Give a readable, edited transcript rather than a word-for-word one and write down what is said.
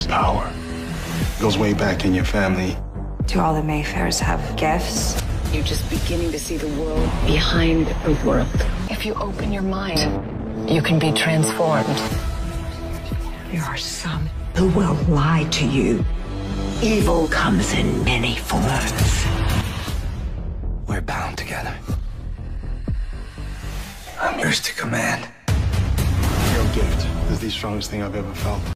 power. It goes way back in your family. Do all the Mayfairs have gifts? You're just beginning to see the world behind the world. If you open your mind, you can be transformed. There are some who will lie to you. Evil comes in many forms. We're bound together. I'm yours to command. Your gift is the strongest thing I've ever felt.